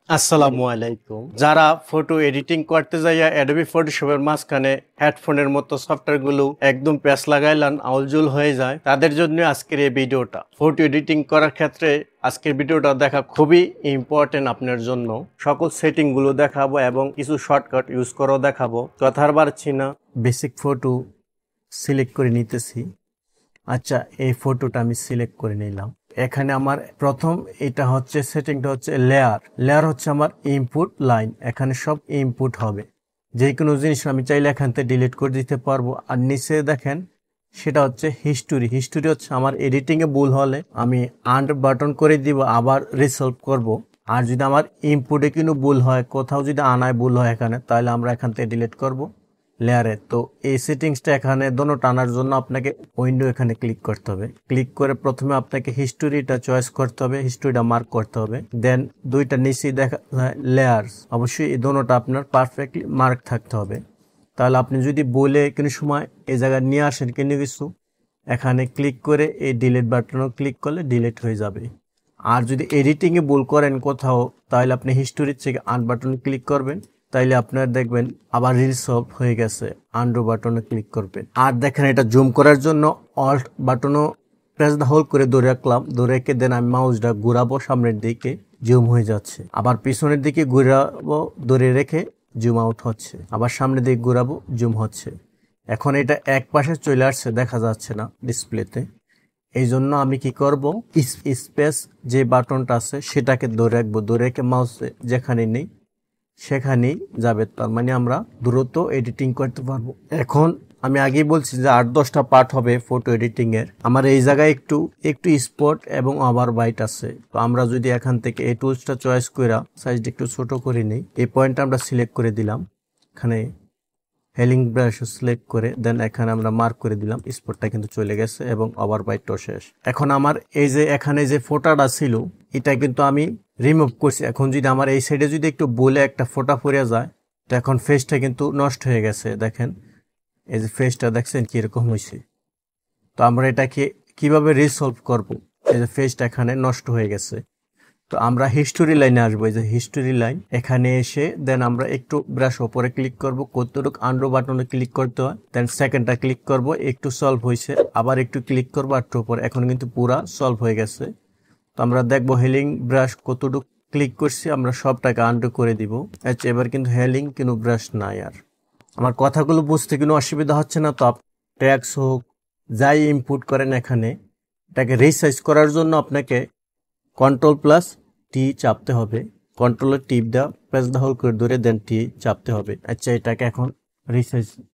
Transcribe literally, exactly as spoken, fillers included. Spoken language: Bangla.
আসসালামু আলাইকুম। যারা ফটো এডিটিং করতে যাইয়া অ্যাডোবি ফটোশপের মাঝখানে হেডফোনের মতো সফটওয়্যারগুলো একদম প্যাচ লাগাইলান আউলজুল হয়ে যায়, তাদের জন্য আজকের এই ভিডিওটা। ফটো এডিটিং করার ক্ষেত্রে আজকের ভিডিওটা দেখা খুবই ইম্পর্টেন্ট আপনার জন্য। সকল সেটিংগুলো দেখাবো এবং কিছু শর্টকাট ইউজ করেও দেখাবো। কথার বাড়ছি না, বেসিক ফটো সিলেক্ট করে নিতেছি। আচ্ছা, এই ফটোটা আমি সিলেক্ট করে নিলাম। এখানে আমার প্রথম এটা হচ্ছে সেটিংটা হচ্ছে লেয়ার লেয়ার হচ্ছে আমার ইনপুট লাইন। এখানে সব ইনপুট হবে, যে কোনো জিনিস আমি চাইলে এখান থেকে ডিলিট করে দিতে পারবো। আর নিচে দেখেন সেটা হচ্ছে হিস্টোরি। হিস্টোরি হচ্ছে আমার এডিটিংয়ে ভুল হলে আমি আন্ড বাটন করে দিব, আবার রিসলভ করব। আর যদি আমার ইনপুটে কিন্তু ভুল হয়, কোথাও যদি আনায় ভুল হয় এখানে, তাহলে আমরা এখান থেকে ডিলিট করব লেয়ারে। তো এই সেটিংসটা এখানে দোনো টানার জন্য আপনাকে উইন্ডো এখানে ক্লিক করতে হবে। ক্লিক করে প্রথমে আপনাকে হিস্টোরিটা চয়েস করতে হবে, হিস্টোরিটা মার্ক করতে হবে। দেন দুইটা নিচে দেখা লেয়ার্স, অবশ্যই এই দোনোটা আপনার পারফেক্টলি মার্ক থাকতে হবে। তাহলে আপনি যদি বলে কোনো সময় এই জায়গায় নিয়ে আসেন কিন্তু কিছু, এখানে ক্লিক করে এই ডিলিট বাটনও ক্লিক করলে ডিলিট হয়ে যাবে। আর যদি এডিটিংয়ে ভুল করেন কোথাও, তাহলে আপনি হিস্টোরির থেকে আন বাটনে ক্লিক করবেন, তাইলে আপনার দেখবেন আবার রিসলভ হয়ে গেছে। আন্ডু বাটনে ক্লিক করবেন। আর দেখেন এটা জুম করার জন্য অল্ট বাটনও প্রেস দা হোল্ড করে ধরে রাখলাম, ধরে রেখে দেন আমি মাউসটা ঘুরাবো সামনের দিকে, জুম হয়ে যাচ্ছে। আবার পিছনের দিকে ঘুরাবো, ধরে রেখে জুম আউট হচ্ছে। আবার সামনের দিকে ঘুরাবো, জুম হচ্ছে। এখন এটা এক পাশে চলে আসছে, দেখা যাচ্ছে না ডিসপ্লেতে। এই জন্য আমি কি করব, স্পেস যে বাটনটা আছে সেটাকে ধরে রাখবো, ধরে রেখে মাউসে যেখানে নেই সেখানেই যাবে। তার মানে আমরা দ্রুত এডিটিং করতে পারবো। এখন আমি আগেই বলছি যে আট দশটা পার্ট হবে ফটো এডিটিং এর। আমার এই জায়গায় একটু একটু স্পট এবং ওভার বাইট আছে। তো আমরা যদি এখান থেকে এই টুলসটা চয়েস করে সাইজটা একটু ছোট করে নিই, এই পয়েন্টটা আমরা সিলেক্ট করে দিলাম। এখানে হেলিং ব্রাশ সিলেক্ট করে দেন এখানে আমরা মার্ক করে দিলাম, স্পটটা কিন্তু চলে গেছে এবং ওভারবাইটও শেষ। এখন আমার এই যে এখানে যে ফোটাটা ছিল এটা কিন্তু আমি রিমুভ করছি। এখন যদি আমার এই সাইডে যদি একটু বলে একটা ফোটা পড়ে যায়, তো এখন ফেসটা কিন্তু নষ্ট হয়ে গেছে। দেখেন এই যে ফেসটা দেখছেন কিরকম হয়েছে। তো আমরা এটাকে কিভাবে রিসলভ করব, এই যে ফেসটা এখানে নষ্ট হয়ে গেছে। তো আমরা হিস্টোরি লাইনে আসবো, এই যে হিস্টোরি লাইন, এখানে এসে দেন আমরা একটু ব্রাশ ওপরে ক্লিক করব, কতটুকু আন্ডার বাটনে ক্লিক করতে হয়। দেন সেকেন্ডটা ক্লিক করব, একটু সলভ হয়েছে, আবার একটু ক্লিক করবো একটু উপরে, এখন কিন্তু পুরা সলভ হয়ে গেছে। তো আমরা দেখবো হেলিং ব্রাশ কতটুকু ক্লিক করছি, আমরা সবটাকে আন্ডু করে দিব। আচ্ছা, এবার কিন্তু হেলিং কিন্তু ব্রাশ নাই। আর আমার কথাগুলো বুঝতে কোনো অসুবিধা হচ্ছে না? তো ট্যাক্স হোক যাই ইনপুট করেন, এখানে এটাকে রিসাইজ করার জন্য আপনাকে কন্ট্রোল প্লাস টি চাপতে হবে। কন্ট্রোলের টিপ দেওয়া প্রেস দা হোল্ড করে ধরে দেন টি চাপতে হবে। আচ্ছা, এটাকে এখন রিসাইজ